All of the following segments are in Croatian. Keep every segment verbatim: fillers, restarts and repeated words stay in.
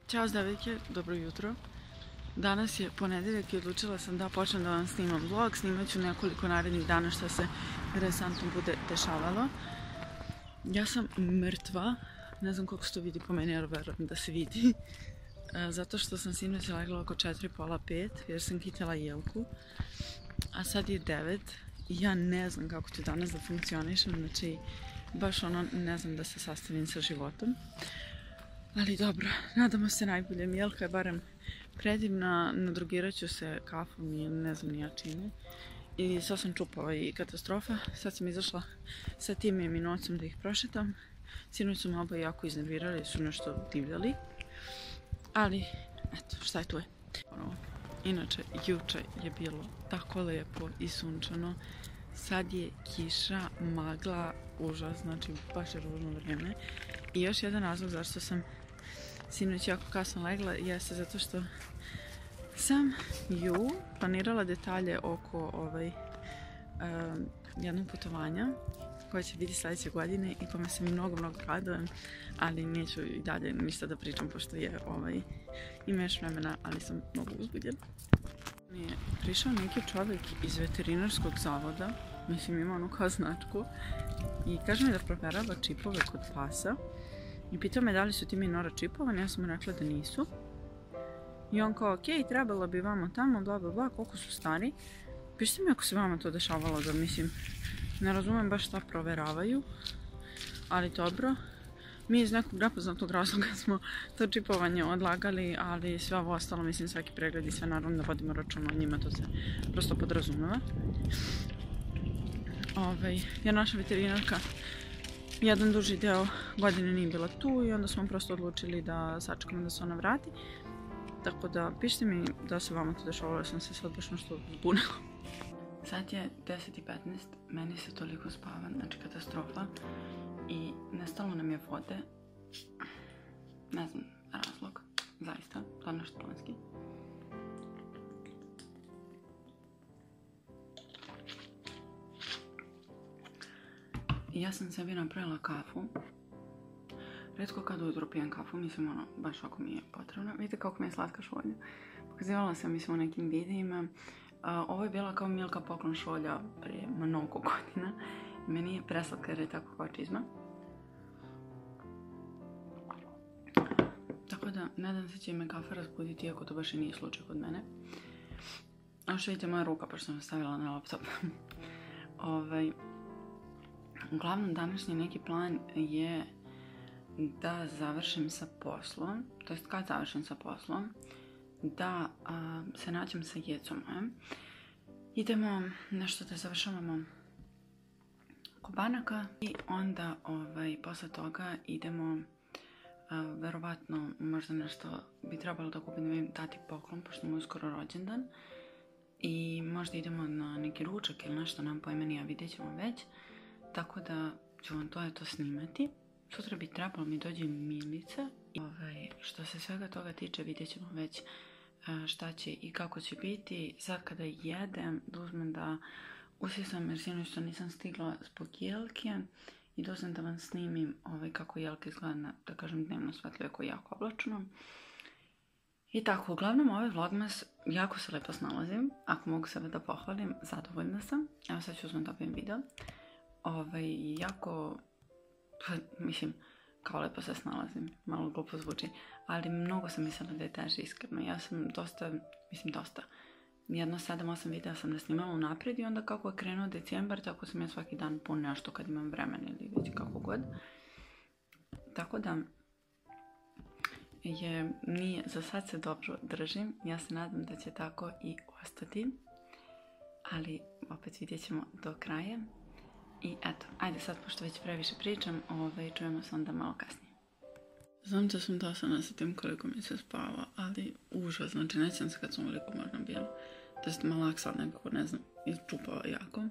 Ćao devojke, dobro jutro. Danas je ponedeljak i odlučila sam da počnem da vam snimam vlog. Snimat ću nekoliko narednih dana što se interesantno bude dešavalo. Ja sam mrtva, ne znam koliko se to vidi po meni, jer verujem da se vidi. Zato što sam sinoć legla oko četiri, pola pet, jer sam kitala Jelku. A sad je devet i ja ne znam kako ću danas da funkcionišem, znači baš ono ne znam da se sastavim sa životom. Ali dobro, nadamo se najbolje. Jelka je barem predivna, nadrugirat ću se kafom i ne znam ni ja čime. I sad sam čupala i katastrofa. Sad sam izašla sa tim i minocom da ih prošetam. Sinoć su me oboje jako iznervirali, su nešto divljali. Ali, eto, šta je tu je. Inače, juče je bilo tako lepo i sunčano. Sad je kiša, magla, užas, znači baš je ružno vrijeme. I još jedan razlog zašto sam sinoć jako kasno legla jeste zato što sam ju planirala detalje oko ovaj, um, jednog putovanja koje će biti sljedeće godine i kome se mi mnogo, mnogo radujem, ali neću i dalje ništa da pričam pošto je ovaj, ima još vremena, ali sam mnogo uzbuđena. Mi je prišao neki čovjek iz veterinarskog zavoda, mislim ima onu kao značku, i kaže mi da proverava čipove kod pasa i pitao me da li su ti minora čipovani, ja sam mu rekla da nisu. I on kao, ok, trebalo bi vama tamo, bla bla bla, koliko su stari. Pišite mi ako se vama to dešavalo, da mislim, ne razumem baš šta proveravaju, ali dobro. Mi iz nekog nepoznatog razloga smo to čipovanje odlagali, ali sve ovo ostalo, mislim, svaki pregled i sve naravno da vodimo račun o njima, to se prosto podrazumeva. Ove, jer naša veterinarka jedan duži deo godine nije bila tu i onda smo prosto odlučili da sačekamo da se ona vrati. Tako da, pišite mi da se vama to dešavalo, ja sam se sad baš nešto zbunila. Sad je deset i petnaest, meni se toliko spava, znači katastrofa. I nestalo nam je vode. Ne znam razlog, zaista, to je nešto planski. I ja sam sebi napravila kafu. Rijetko kad ujutro pijem kafu, mislim ono, baš ako mi je potrebno. Vidite kako mi je slatka šolja. Pokazivala sam, mislim, u nekim videima. Uh, ovo je bila kao Milka poklon šolja prije mnogo godina. I meni je preslatka jer je tako kao čizma. Tako da, nadam se će me kafa razbuditi, iako to baš i nije slučaj kod mene. A što vidite, moja ruka, pošto sam stavila na laptop. ovaj, uglavnom, današnji neki plan je da završim sa poslom, to jest kad završim sa poslom, da a, se nađem sa Jecom. E? Idemo nešto da završavamo oko banaka i onda ovaj, posle toga idemo a, verovatno možda nešto bi trebalo da kupim, da mi dati poklon pošto mu je uskoro rođendan i možda idemo na neki ručak ili nešto, nam pojma nije, vidjet ćemo već, tako da ću vam to eto snimati. Sutra bi trebalo mi dođe Milica. Ovaj, što se svega toga tiče, vidjet ćemo već šta će i kako će biti. Sad kada jedem, da uzmem da usisam, jer sinoć što nisam stigla zbog Jelke, i da uzmem da vam snimim ovaj, kako Jelka izgleda na, da kažem, dnevno svetlo, jako jako oblačno. I tako, uglavnom ovaj vlogmas jako se lepo snalazim. Ako mogu sebe da pohvalim, zadovoljna sam. Evo sad ću uzmem da opijem video. Ovaj, jako... Mislim, kao lepo se snalazim, malo glupo zvuči, ali mnogo sam mislila da je teže, iskreno. Ja sam dosta, mislim dosta, jedno sedam osam videa sam da snimala unaprijed i onda kako je krenuo decembar, tako sam ja svaki dan pun nešto kad imam vremena ili već kako god. Tako da, je, nije, za sad se dobro držim, ja se nadam da će tako i ostati, ali opet vidjet ćemo do kraja. I eto, ajde sad, pošto već previše pričam, ovaj, čujemo se onda malo kasnije. Znam da sam dosadna sa tim koliko mi se spava, ali užas, znači nećem se kad sam veliko morno bilo. To jest malak sad nekako, ne znam, izčupava jako.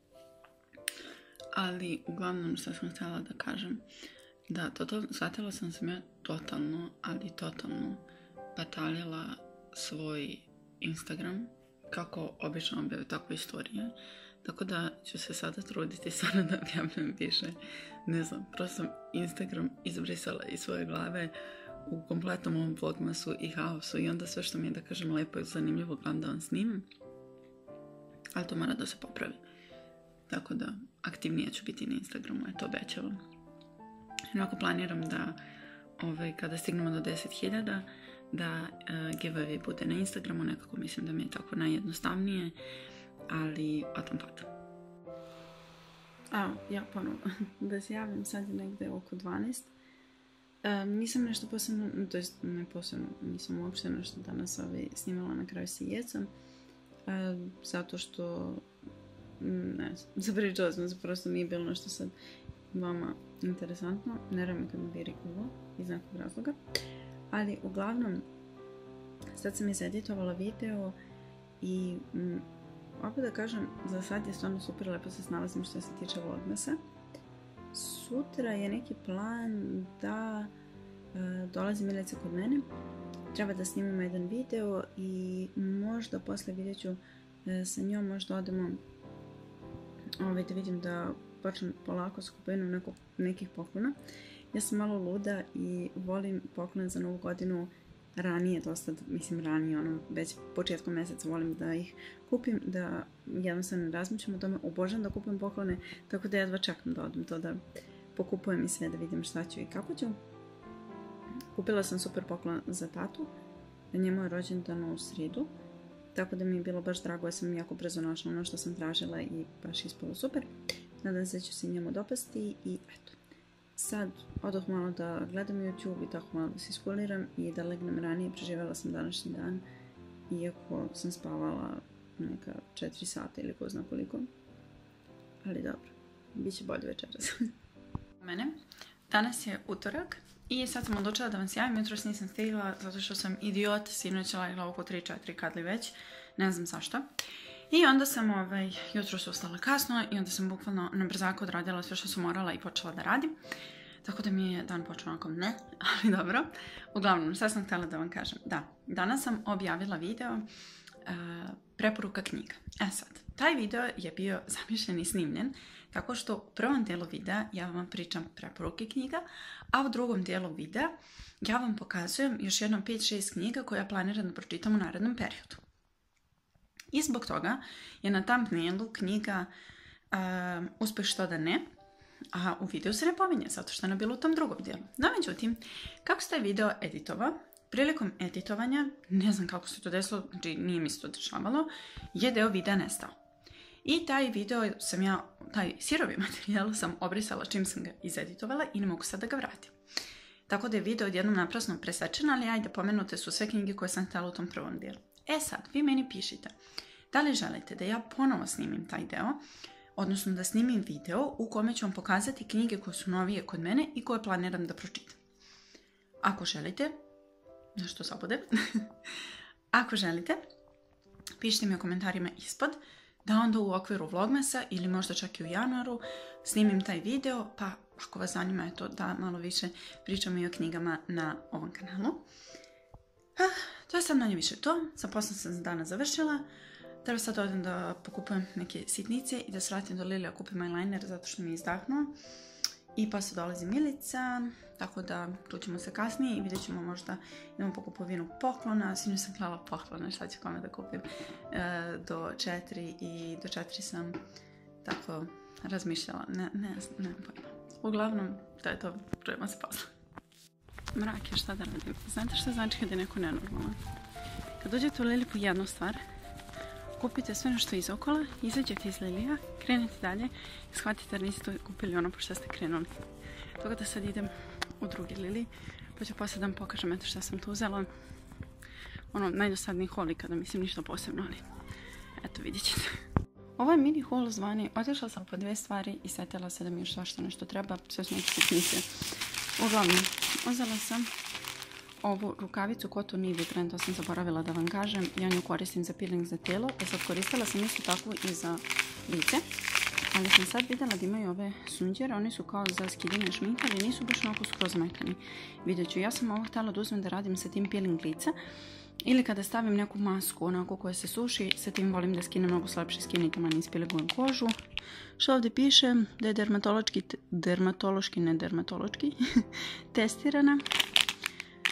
Ali uglavnom što sam htjela da kažem, da to, to, shvatila sam sam ja totalno, ali totalno bataljala svoj Instagram, kako obično objavim takve istorije. Tako da ću se sada truditi stvarno da objavljam više. Ne znam, prosto sam Instagram izbrisala iz svoje glave u kompletnom ovom vlogmasu i haosu i onda sve što mi je, da kažem, lepo i zanimljivo gledam da vam snimam. Ali to mora da se popravi. Tako da aktivnije ću biti na Instagramu, eto obećavam. Onako planiram da ovaj, kada stignemo do deset hiljada da uh, giveaway bude na Instagramu, nekako mislim da mi je tako najjednostavnije, ali o tom potom. A, ja ponovno, da se javim, sad je negde oko dvanaest. Um, nisam nešto posebno, to jest ne posebno, nisam uopšte nešto danas ovaj, snimala na kraju sa Jecom, uh, zato što, ne znam, zapričala sam se, prosto nije bilo nešto sad vama interesantno, ne vreme kad mi biri uvo, iz nekog razloga, ali uglavnom, sad sam izeditovala video i m, opet da kažem, za sad je stvarno super lepo se snalazim što se tiče vlogmasa. Sutra je neki plan da e, dolazi Milica kod mene. Treba da snimamo jedan video i možda posle vidjet ću e, sa njom, možda odemo ovaj, da vidim da počnem polako s kupovinom neko, nekih poklona. Ja sam malo luda i volim poklone za novu godinu ranije, dosta, mislim ranije, ono, već početkom mjeseca volim da ih kupim, da jednostavno ne razmišljam o tome, obožavam da kupujem poklone, tako da jedva čekam da odem to da pokupujem i sve, da vidim šta ću i kako ću. Kupila sam super poklon za tatu, njemu je rođendan u sridu, tako da mi je bilo baš drago, ja sam jako brzo našla ono što sam tražila i baš ispalo super. Nadam se da ću se njemu dopasti i eto. Sad odoh malo da gledam YouTube i tako malo da se iskuliram i da legnem ranije. Preživjela sam današnji dan, iako sam spavala neka četiri sata ili ko zna koliko. Ali dobro, bit će bolje večeras. Mene, danas je utorak i sad sam odlučila da vam se javim. Jutros nisam stigla zato što sam idiot, sinoć legla oko tri četiri kad li već, ne znam zašto. I onda sam ovaj, jutros ustala kasno i onda sam bukvalno na brzako odradila sve što sam morala i počela da radim. Tako da mi je dan počeo onako ne, ali dobro. Uglavnom, šta sam htjela da vam kažem? Da, danas sam objavila video uh, preporuka knjiga. E sad, taj video je bio zamišljen i snimljen, tako što u prvom dijelu videa ja vam pričam preporuke knjiga, a u drugom dijelu videa ja vam pokazujem još jedno pet šest knjiga koje ja planiram da pročitam u narednom periodu. I zbog toga je na thumbnailu knjiga uh, Uspeh što da ne, a u videu se ne pominje, zato što je ona bila u tom drugom dijelu. No, međutim, kako se taj video editovao, prilikom editovanja, ne znam kako se to desilo, znači nije mi se to dešavalo, je deo videa nestao. I taj video sam ja, taj sirovi materijal sam obrisala čim sam ga izeditovala i ne mogu sad da ga vratim. Tako da je video odjednom naprasno presečen, ali ajde, pomenute su sve knjige koje sam htjela u tom prvom dijelu. E sad, vi meni pišite, da li želite da ja ponovo snimim taj deo, odnosno da snimim video u kome ću vam pokazati knjige koje su novije kod mene i koje planiram da pročitam. Ako želite, nešto zabude, ako želite, pišite mi u komentarima ispod, da onda u okviru vlogmasa ili možda čak i u januaru snimim taj video, pa ako vas zanima je to da malo više pričamo i o knjigama na ovom kanalu. Ah, to je sad manje više to, sa poslom sam za dana završila. Treba sad odem da pokupujem neke sitnice i da se vratim do Lilija, kupim eyeliner zato što mi je izdahnuo. I posle dolazi Milica, tako da čućemo se kasnije i vidjet ćemo možda idemo po kupovinu poklona. Sinu sam gledala poklona, šta ću kome da kupim e, do četiri i do četiri sam tako razmišljala, ne, ne, ne, ne pojma. Uglavnom, to je to, čujemo se posle. Mrak je, šta da radim? Znate šta znači kad je neko nenormalan? Kad dođete u Lili po jednu stvar, kupite sve nešto iz okola, izađete iz Lilija, krenete dalje i shvatite da niste kupili ono po što ste krenuli. Toga da sad idem u drugi Lili, pa ću posle da vam pokažem eto šta sam tu uzela. Ono, najdosadniji haul kada mislim ništa posebno, ali eto vidjet ćete. Ovo je mini haul zvani, otišla sam po dve stvari i setila se da mi još svašta nešto treba, sve su neke sitnice. Uglavnom, uzela sam ovu rukavicu Kotu Nivi Brand, to sam zaboravila da vam kažem. Ja nju koristim za peeling za telo. E sad koristila sam isto takvu i za lice. Ali sam sad vidjela da imaju ove sunđere. Oni su kao za skidanje šminka, ali nisu baš onako skroz mekani. Vidjet ću. Ja sam ovo htjela da uzmem da radim sa tim peeling lica. Ili kada stavim neku masku onako koja se suši, sa tim volim da skinem mnogo slabše skinite, man ispiligujem kožu. Što ovdje piše da je dermatološki, dermatološki, ne dermatološki, testirana.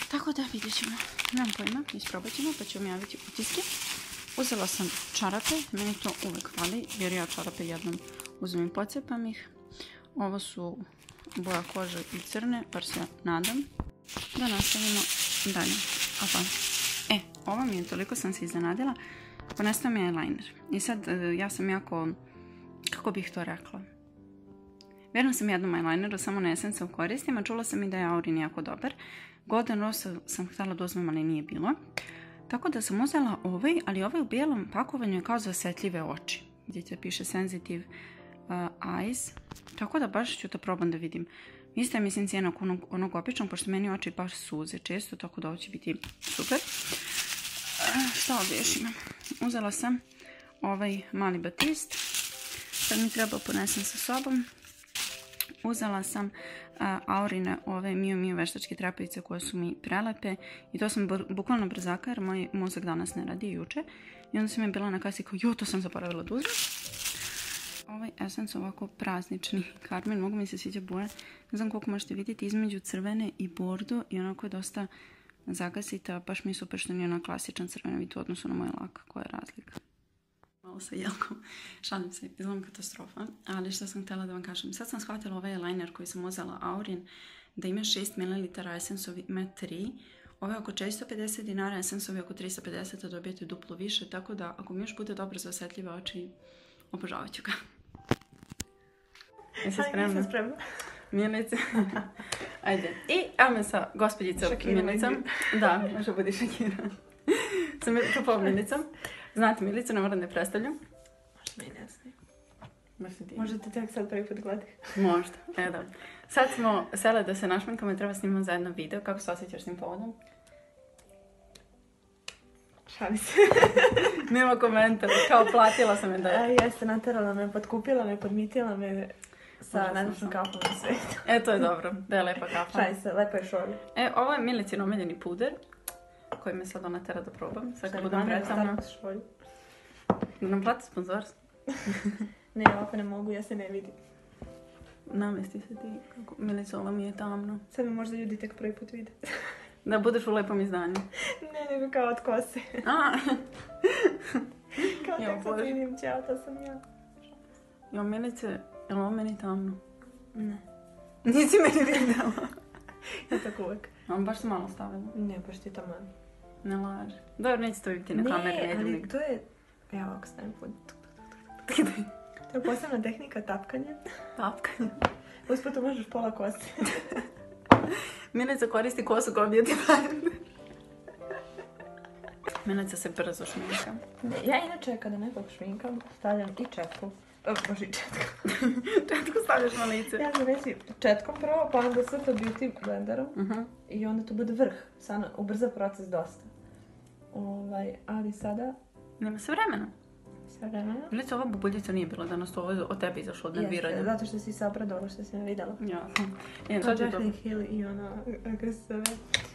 Tako da vidjet ćemo. Nemam pojma, isprobat ćemo pa ću vam javiti utiske. Uzela sam čarape, meni to uvek fali jer ja čarape jednom uzmem i pocepam ih. Ovo su boja kože i crne, par se nadam. Da nastavimo dalje. Opa. E, ovo mi je, toliko sam se iznenadila. Ponestao mi je eyeliner. I sad, ja sam jako, kako bih to rekla? Vjerno sam jednom eyelineru, samo na Essence koristim, a čula sam i da je Aurin jako dobar. Golden Rose sam htjela da uzmem, ali nije bilo. Tako da sam uzela ovaj, ali ovaj u bijelom pakovanju je kao za osjetljive oči. Vidite, piše Sensitive uh, Eyes. Tako da baš ću to probam da vidim. Isto je, mislim, cijena onog, onog običnog, pošto meni oči baš suze često, tako da ovo će biti super. Uh, šta ovdje još imam? Uzela sam ovaj mali batist. Sad mi treba ponesem sa sobom. Uzela sam uh, Aurine ove Miu Miu veštačke trapavice koje su mi prelepe i to sam bukvalno brzaka jer moj mozak danas ne radi, juče. I onda sam je bila na kasi kao, jo, to sam zaboravila da uzmem. Ovaj Essence ovako praznični karmin, mogu mi se sviđa boje. Ne znam koliko možete vidjeti, između crvene i bordo i onako je dosta zagasita. Baš mi je super što nije ona klasičan crveni vid u odnosu na moj lak, koja je razlika. Malo sa jelkom, šalim se, izgledam katastrofa, ali što sam htjela da vam kažem. Sad sam shvatila ovaj eyeliner koji sam uzela Aurin, da ima šest mililitara, Essence-ovi ima tri. Ovo je oko četiristo pedeset dinara, Essence-ovi oko tristo pedeset, a dobijete duplo više, tako da ako mi još bude dobro za osjetljive oči, obožavat ću ga. Jesi spremna? Nisam spremna. Milice. Ajde. I evo me sa gospođicom Milicom. Da, može budi šokiran. Sa Milicom Milicom. Znate Milicu, ne moram da je predstavljam. Možda mi ne znam. Možda ti. Možda te tek sad prvi put gledaj. Možda, e da. Sad smo sele da se našminkamo i treba snimamo zajedno video. Kako se osjećaš s tim povodom? Šali se. Nema komentara, kao platila sam je da je. A jeste, naterala me, podkupila me, podmitila me sa najljepšom kafom na svijetu. E, to je dobro, da je lepa kafa. Šali se, lepa je šolja. E, ovo je Milicin omiljeni puder, koji me sad ona tera da probam. Sad kad budem predstavna. Da nam plati sponzorstvo. Ne, ovako ne mogu, ja se ne vidim. Namesti se ti, kako Milica, ovo mi je tamno. Sad me možda ljudi tek prvi put vide. Da budeš u lepom izdanju. Ne, nego kao od kose. A! Kao tek sad vidim, ćao, to sam ja. Jo, Milice, je li ovo meni tamno? Ne. Nisi meni vidjela. Ja tako uvek. On baš sam malo stavila. Ne, baš ti tamo. Ne laže. Dobro, neće to vidjeti na kameri. Ne, ali to je... Ja ovako stavim pod... To je posebna tehnika tapkanja. Tapkanja. Usput možeš pola kose. Milica koristi kosu kao beauty blender. Milica se brzo šminka. Ja inače kada nekog šminkam stavljam i četku. O, bože, i četku. Četku stavljaš na lice. Ja ću reći četkom prvo, pa onda sve to beauty blenderom. Uh-huh. I onda to bude vrh. Sana ubrza proces dosta. Ovaj, ali sada... Nema se vremena. Sve vremena. Milica, ova bubuljica nije bila danas, to ovo je od tebe izašlo od nerviranja. Jeste, zato što si se obradovala što si me vidjela. Ja sam. Jedan, To Jack and Hill i ono, kako se zove...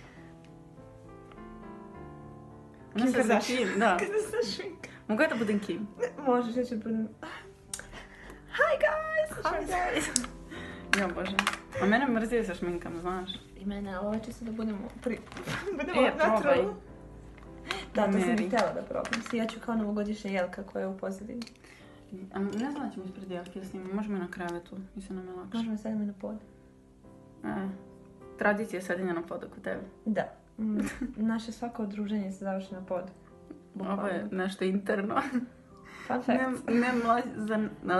Ona se za Kim, da. Kada se šminka. Mogu ja da budem Kim? Možeš, ja ću budem... Hi guys! Hi guys! Ja, bože. A mene mrzi da se šminkam, znaš. I mene, ali ovo će se da budemo... Pri... budemo E, probaj. Da, to sam Meri. bih htjela da probam. Ja ću kao novogodišnja jelka koja je u pozadini. A ne znam da ćemo ispred jelke da snimamo, možemo i na krevetu, mislim nam je lakše. Možemo sedimo i na pod. E, tradicija sedenja na podu kod tebe. Da. Mm, naše svako udruženje se završi na pod. Ovo je nešto interno. Fun fact. Ne, ne mlađe za...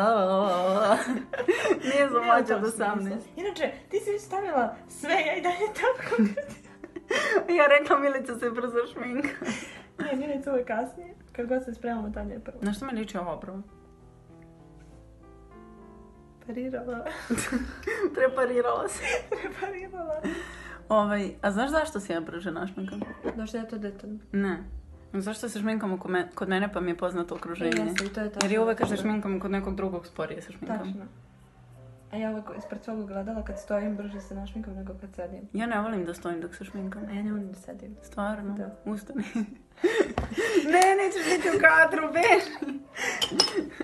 Nije za mlađe od osamnaest. Inače, ti si već stavila sve, ja i dalje tapkam. Ja rekla Milica se brzo šminka. Ne, Milica uvek kasnije. Kad god se spremamo, Tanja je prvo. Na što me liči ovo obrvo? Parirala. Preparirala se. Preparirala. Ovaj, a znaš zašto se ja brže našminkam? Došli je to detaljno. Ne. Zašto se šminkam kod mene, kod mene pa mi je poznato okruženje? Jeste, i to je tačno. Jer i uvek kad se šminkam kod nekog drugog sporije se šminkam. Tačno. A ja uvek ispred svog gledala kad stojim brže se našminkam nego kad sedim. Ja ne volim da stojim dok se šminkam. A ja ne volim da sedim. Stvarno? Da. Ustani. Ne, nećeš biti u kadru, beži.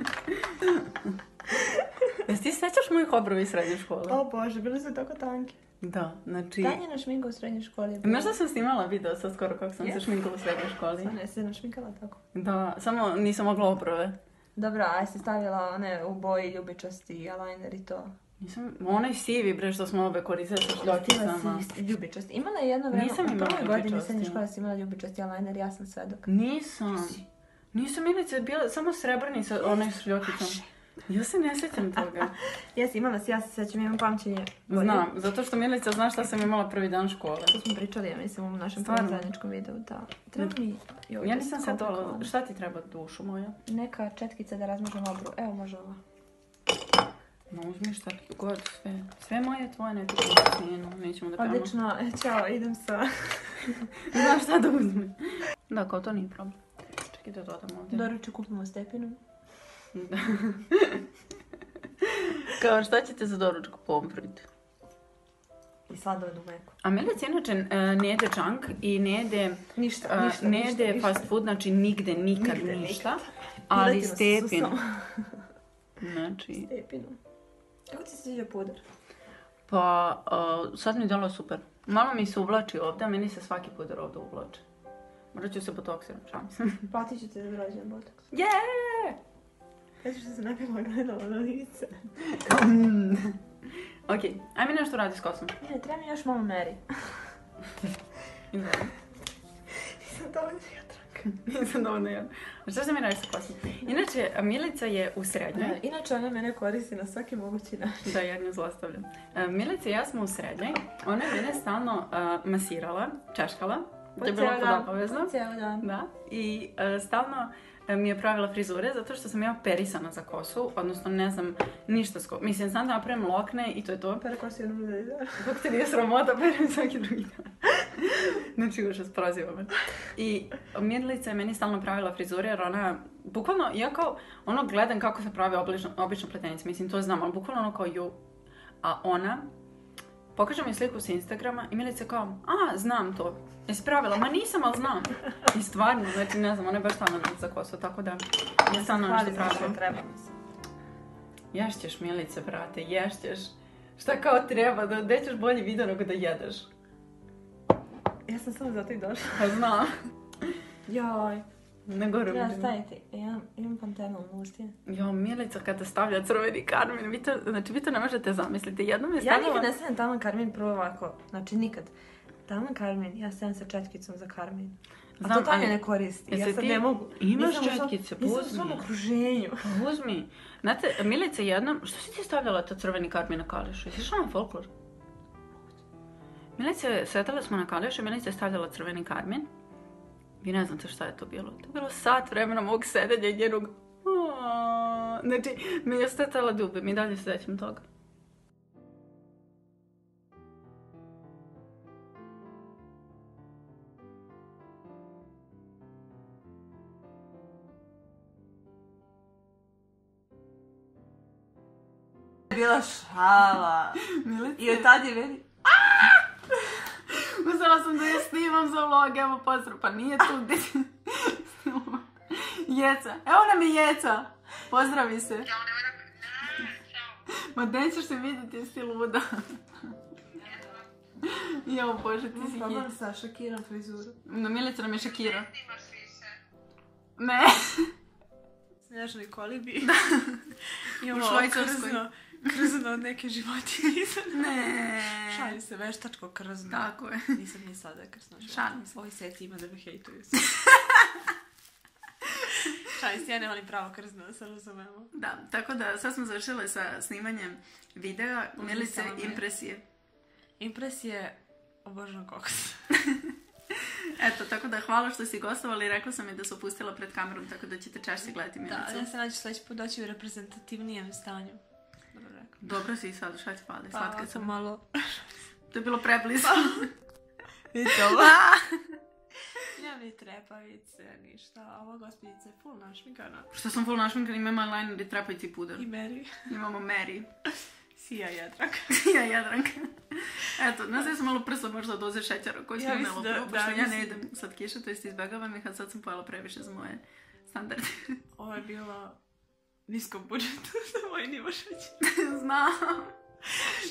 Jesi ti sećaš mojih obrova iz srednje škole? O bože, bili su tako tanki. Da, znači... Tanja našminka u srednjoj školi. Možda sam snimala video sad skoro kako sam yes. se šminkala u srednjoj školi. Stvarno, jesi se našminkala tako? Da, samo nisam mogla obrove. Dobro, a jesi stavila one u boji ljubičasti, eyeliner i to? Nisam, onaj sivi bre što smo obe koristili sa šljokicama. Ljubičasti. Imala je jedno vreme, nisam u prvoj godini ljubičasti. srednje škole si imala ljubičasti eyeliner, ja sam svedok. Nisam. Nisam, Milica, bila samo srebrni sa onaj šljokicom. Ja se ne sjećam toga. Jesi, imala si, ja se sjećam, imam pamćenje. Znam, zato što Milica zna šta sam imala prvi dan škole. To smo pričali, ja mislim, u našem prvom zajedničkom videu, da. Treba mi... Jo, ja nisam se dola, šta ti treba dušu moja? Neka četkica da razmažem obru, evo može ova. No uzmi šta god, sve. Sve moje tvoje, ne ti njeno, nećemo da pevamo. Odlično, e, čao, idem sa... Znaš šta da uzmi? Da, kao to nije problem. Čekaj da dodam ovdje. Doručak kupimo stepinu. Da. Kao šta ćete za doručak popraviti? I sladoled u meku. A Milica inače ne jede junk i ne jede... Ništa, ništa, Ne ništa, jede ništa. fast food, znači nigde, nikad, Nigde, ništa. nikad. Ali Piletinu sa stepin. susom. Znači... Stepinu. Kako ti se sviđa pudar? Pa, uh, sad mi je dalo super. Malo mi se uvlači ovdje, a meni se svaki pudar ovdje uvlači. Možda ću se botoksiram, šalim se. Platit ću te za rođendan botoks. Yeah! Kaži što se napila gledala na lice. Ok, ajme nešto radi s kosom. Ne, treba mi još malo Mary. Izvoli. Nisam dovoljno jadranka. Nisam dovoljno jadranka. A što se mi radi sa kosom? Inače, Milica je u srednjoj. E, inače ona mene koristi na svaki mogući način. Da, ja nju zlostavljam. E, Milica i ja smo u srednjoj. Ona je mene stalno uh, masirala, češkala. To je bilo pod obavezno. Po cijeli dan. Da. I uh, stalno mi je pravila frizure zato što sam ja perisana za kosu, odnosno ne znam ništa s kosom. Mislim, sam da napravim lokne i to je to. Pere kosu jednom za dan. Dok te nije sramota, perim svaki drugi dan. Znači, užas, proziva me. I Milica je meni stalno pravila frizure jer ona, bukvalno, ja kao, ono gledam kako se pravi obično, obično pletenice, mislim, to znam, ali bukvalno ono kao ju. A ona, pokaže mi sliku s Instagrama i Milica kao, a, znam to. Jesi pravila? Ma nisam, ali znam. I stvarno, znači ne znam, ona je baš stvarno za kosu, tako da ja stvarno nešto pravila. Treba mi se. Ješćeš, Milice, brate, ješćeš. Šta kao treba, da gdje ćeš bolji video nego da jedeš? Ja sam samo zato i došla. Pa znam. Joj. Ne govorim. Treba staviti, ja imam pantenu u ustima. Jo, Milica kada stavlja crveni karmin, vi to, znači vi to ne možete zamisliti. Jednom je stavila... Ja nikad ne stavim taman karmin prvo ovako, znači nikad. Taman karmin, ja stavim sa četkicom za karmin. A Znam, to Tanja ali- ne koristi, ja Jesi sad ti- ne mogu. Imaš Nisam u svom- četkice, pa Nisam u uzmi. svom okruženju. Pa uzmi. Znate, Milica jednom, što si ti stavljala to crveni karmin na kališu? Jesi išla na folklor? Milica, je- sedali smo na kališu i Milica je stavljala crveni karmin. Vi ne znate šta je to bilo. To je bilo sat vremena mog sedenja i njenog... Aaaa. Znači, mi je stetala dube, mi dalje se sećam toga. Bila šala. Milica? I od tad je meni... Uzela sam da je snimam za vlog, evo pozdrav, pa nije tu gdje ti snimam. Jeca, evo nam je Jeca, pozdravi se. Ma nećeš se vidjeti, jesi ti luda. Jo, Bože, ti si Problem hit. sa Shakirom frizuru. No, Milica nam je Shakira. Ne. Snježnoj kolibi. U Imamo Švajcarskoj. krzno, krzno od neke životinje. Ne. Šalim se, veštačko krzno. Tako je. Nisam ni sada krzno. Šalim se. Ovi seti ima da me hejtuju. Šalim se, ja ne volim pravo krzno, da se razumemo. Da, tako da sad smo završile sa snimanjem videa. Milice Upisala me. impresije. Impresije, obožavam koks. Eto, tako da hvala što si gostovali. Rekla sam je da se opustila pred kamerom, tako da ćete češće gledati Milicu. Da, ja se nađu sljedeći put doći u reprezentativnijem stanju. Dobro rekao. Dobro si i sad, šta ti fali? Pa, Slatka sam sam. malo... To je bilo preblizu. Vidite ovo? Nemam ni trepavice, ništa. A ova gospođica je full našminkana. Što sam full našminkan, imamo eyeliner i trepavici i puder. I Mary. Imamo Mary. Sija Jadranka. Ja, Jadranka. Eto, znaš da sam malo prsla možda od doze šećera koju sam Ja imala mislim da- prvo, da, pošto ja ne mislim- jedem slatkiše, to jest izbegavam ih, a sad sam pojela previše za moje standarde. Ovo je bilo nisko budžetu za moj nivo šećera. Znam. Šalim Teško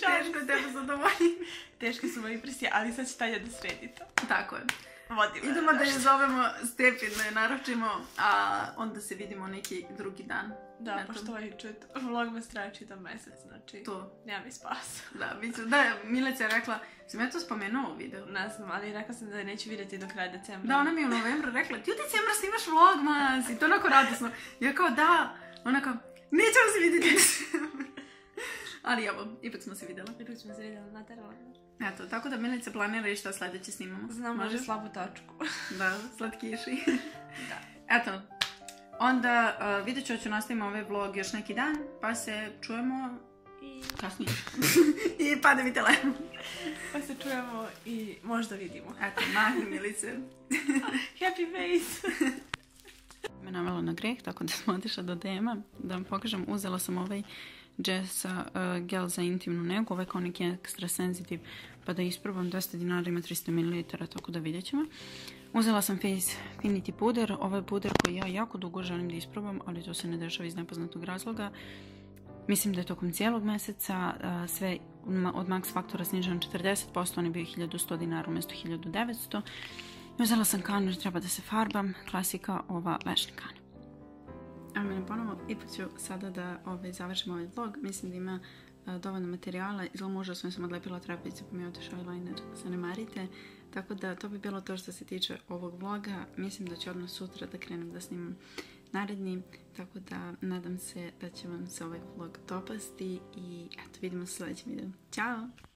tebe zadovoljim. Teški su moji prsti, ali sad će Tanja da sredi to. Tako je. Vodi me. Idemo da je zovemo Stefin, da je naručimo, a onda se vidimo neki drugi dan. Da, eto. Pošto ovaj čut, vlog me straje čitav mesec, znači to. Nema mi spasa. Da, biću, da, Milica je rekla, sam ja to spomenuo u videu? Ne znam, ali rekla sam da neću vidjeti do kraja decembra. Da, ona mi je u novembru rekla, ti u decembra snimaš vlogmas i to onako radosno. Ja kao da, ona kao, nećemo se vidjeti u decembru. Ali evo, ipak smo se vidjela. Ipak smo se vidjela, naterala. Eto, tako da Milica planira i šta sljedeće snimamo. Znam, može slabu tačku. Da, slatkiši. Da. Eto, onda uh, vidjet ću da ću nastavimo ovaj vlog još neki dan, pa se čujemo i kasnije. I pada mi telefon. Pa se čujemo i možda vidimo. Eto, mahni Milice. Happy face! Me navelo na greh, tako da smo otišla do D M-a. Da vam pokažem, uzela sam ovaj Jessa uh, gel za intimnu negu, ovaj kao neki ekstra sensitive, pa da isprobam. Dvesta dinara ima tristo mililitara, tako da vidjet ćemo. Uzela sam Facefinity puder, ovaj puder koji ja jako dugo želim da isprobam, ali to se ne dešava iz nepoznatog razloga. Mislim da je tokom cijelog mjeseca uh, sve od Max Faktora sniženo četrdeset posto, on je bio hiljadu sto dinara umjesto hiljadu devetsto. Uzela sam kanu jer treba da se farbam, klasika, ova lešna kana. Evo mene ponovo, ipak ću sada da ovaj, završim ovaj vlog. Mislim da ima uh, dovoljno materijala. Izgleda možda sam sam odlepila trapicu pa mi je otišao eyeliner, zanemarite. Tako da to bi bilo to što se tiče ovog vloga. Mislim da ću odmah sutra da krenem da snimam naredni. Tako da nadam se da će vam se ovaj vlog dopasti i eto, vidimo se u sljedećem videu. Ćao!